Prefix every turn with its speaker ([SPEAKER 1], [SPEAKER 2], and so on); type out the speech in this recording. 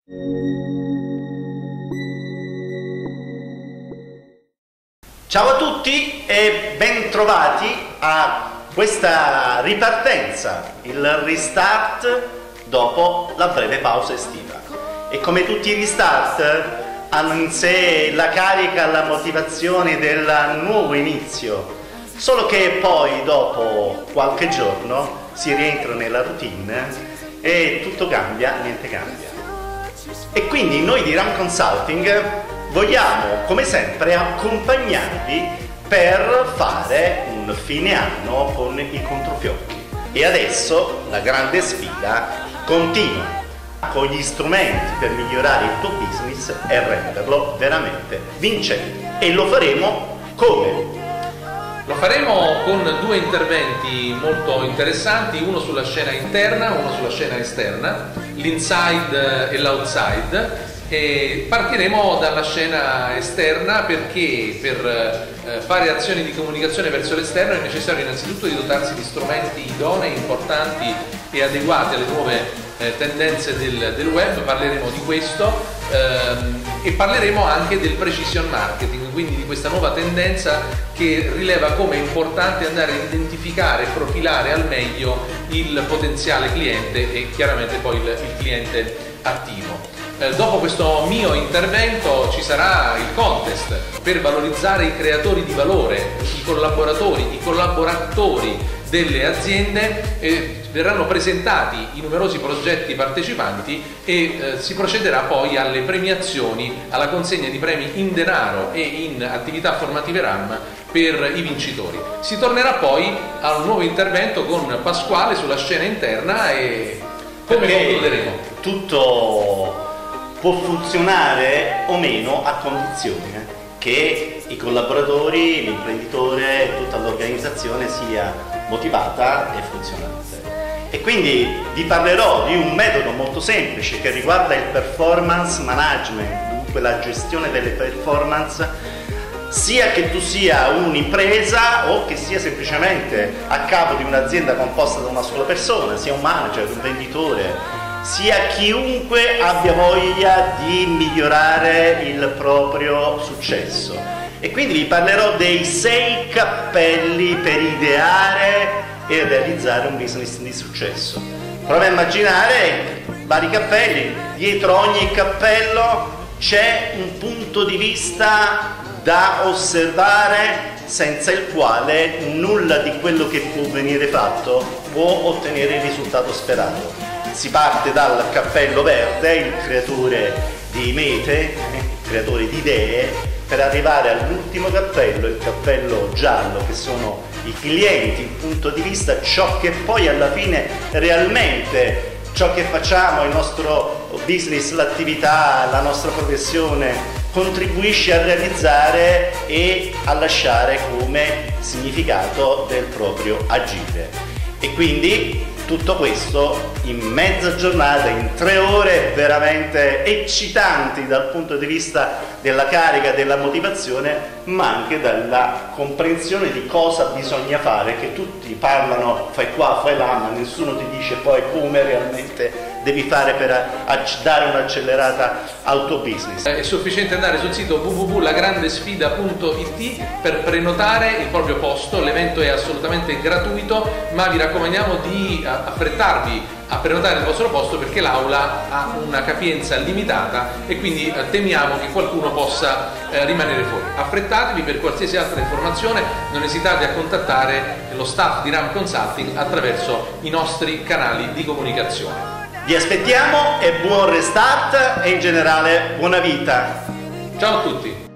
[SPEAKER 1] Ciao a tutti e ben trovati a questa ripartenza, il restart dopo la breve pausa estiva. E come tutti i restart hanno in sé la carica, la motivazione del nuovo inizio, solo che poi dopo qualche giorno si rientra nella routine e tutto cambia, niente cambia. E quindi noi di Ram Consulting vogliamo, come sempre, accompagnarvi per fare un fine anno con i controfiocchi. E adesso la grande sfida continua, con gli strumenti per migliorare il tuo business e renderlo veramente vincente. E lo faremo come?
[SPEAKER 2] Lo faremo con due interventi molto interessanti, uno sulla scena interna, uno sulla scena esterna, l'inside e l'outside. E partiremo dalla scena esterna perché per fare azioni di comunicazione verso l'esterno è necessario innanzitutto di dotarsi di strumenti idonei, importanti e adeguati alle nuove tendenze del web. Parleremo di questo e parleremo anche del precision marketing, quindi di questa nuova tendenza che rileva come è importante andare a identificare e profilare al meglio il potenziale cliente e chiaramente poi il cliente attivo. Dopo questo mio intervento ci sarà il contest per valorizzare i creatori di valore, i collaboratori, i collaboratori delle aziende. Verranno presentati i numerosi progetti partecipanti e si procederà poi alle premiazioni, alla consegna di premi in denaro e in attività formative RAM per i vincitori. Si tornerà poi a un nuovo intervento con Pasquale sulla scena interna e come concluderemo.
[SPEAKER 1] Tutto può funzionare o meno a condizione che i collaboratori, l'imprenditore e tutta l'organizzazione sia motivata e funzionante. E quindi vi parlerò di un metodo molto semplice che riguarda il performance management, dunque la gestione delle performance, sia che tu sia un'impresa o che sia semplicemente a capo di un'azienda composta da una sola persona, sia un manager, un venditore, sia chiunque abbia voglia di migliorare il proprio successo. E quindi vi parlerò dei 6 cappelli per ideare e realizzare un business di successo. Prova a immaginare vari cappelli, dietro ogni cappello c'è un punto di vista da osservare senza il quale nulla di quello che può venire fatto può ottenere il risultato sperato. Si parte dal cappello verde, il creatore di mete, il creatore di idee, per arrivare all'ultimo cappello, il cappello giallo, che sono i clienti, il punto di vista, ciò che poi alla fine realmente, ciò che facciamo, il nostro business, l'attività, la nostra professione, contribuisce a realizzare e a lasciare come significato del proprio agire. E quindi tutto questo in mezza giornata, in 3 ore veramente eccitanti dal punto di vista della carica, della motivazione, ma anche dalla comprensione di cosa bisogna fare, che tutti parlano fai qua, fai là, ma nessuno ti dice poi come realmente devi fare per dare un'accelerata al tuo business.
[SPEAKER 2] È sufficiente andare sul sito www.lagrandesfida.it per prenotare il proprio posto. L'evento è assolutamente gratuito, ma vi raccomandiamo di affrettarvi a prenotare il vostro posto perché l'aula ha una capienza limitata e quindi temiamo che qualcuno possa rimanere fuori. Affrettatevi. Per qualsiasi altra informazione non esitate a contattare lo staff di Ram Consulting attraverso i nostri canali di comunicazione.
[SPEAKER 1] Vi aspettiamo e buon restart e in generale buona vita.
[SPEAKER 2] Ciao a tutti!